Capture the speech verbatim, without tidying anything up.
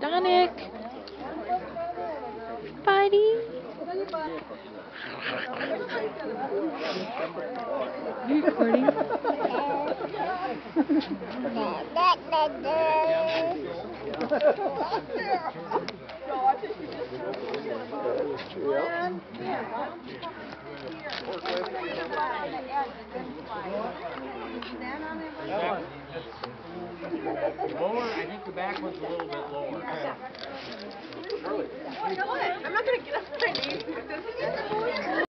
Donick. Buddy. Are you recording? Lower, I think the back one's a little bit lower. Oh, you know what? I'm not going to get up my knees.